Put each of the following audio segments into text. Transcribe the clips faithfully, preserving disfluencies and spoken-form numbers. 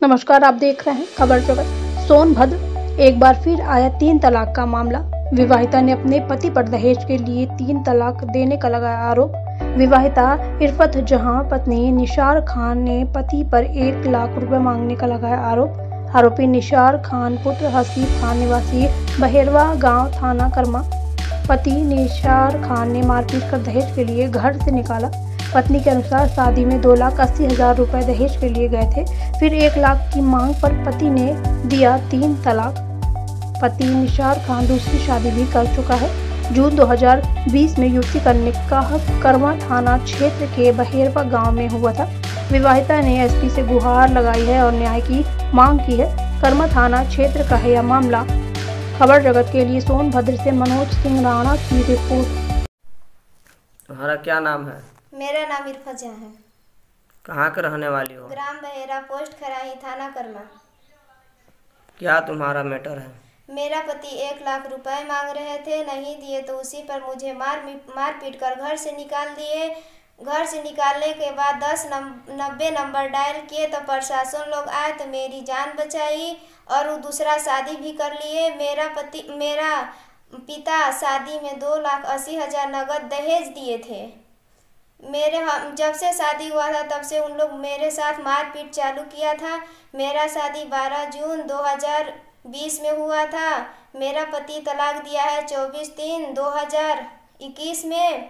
नमस्कार, आप देख रहे हैं खबर जगत। सोनभद्र एक बार फिर आया तीन तलाक का मामला। विवाहिता ने अपने पति पर दहेज के लिए तीन तलाक देने का लगाया आरोप। विवाहिता इरफत जहां पत्नी निशार खान ने पति पर एक लाख रुपए मांगने का लगाया आरोप। आरोपी निशार खान पुत्र हसीब खान निवासी बहेरवा गांव थाना कर्मा। पति निशार खान ने मारपीट कर दहेज के लिए घर से निकाला। पत्नी के अनुसार शादी में दो लाख अस्सी हजार रुपए दहेज के लिए गए थे। फिर एक लाख की मांग पर पति ने दिया तीन तलाक। पति निशार खान दूसरी शादी भी कर चुका है। जून दो हज़ार बीस में युवती का निकाह कर्मा थाना क्षेत्र के बहेरवा गांव में हुआ था। विवाहिता ने एसपी से गुहार लगाई है और न्याय की मांग की है। कर्मा थाना क्षेत्र का है यह मामला। खबर जगत के लिए सोनभद्र से मनोज सिंह राणा की रिपोर्ट। तुम्हारा क्या नाम है? मेरा नाम इरफत जहां है। कहाँ के रहने वाली हो? ग्राम बहेरा, पोस्ट खराही, थाना कर्मा। क्या तुम्हारा मैटर है? मेरा पति एक लाख रुपए मांग रहे थे, नहीं दिए तो उसी पर मुझे मार मार पीट कर घर से निकाल दिए। घर से निकालने के बाद दस नब्बे नंबर डायल किए तो प्रशासन लोग आए तो मेरी जान बचाई और वो दूसरा शादी भी कर लिए। मेरा पति मेरा पिता शादी में दो लाख अस्सी हजार नगद दहेज दिए थे। मेरे हम जब से शादी हुआ था तब से उन लोग मेरे साथ मारपीट चालू किया था। मेरा शादी बारह जून दो हज़ार बीस में हुआ था। मेरा पति तलाक दिया है चौबीस तीन दो हज़ार इक्कीस में।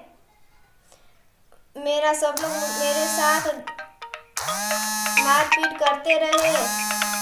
मेरा सब लोग मेरे साथ मारपीट करते रहे।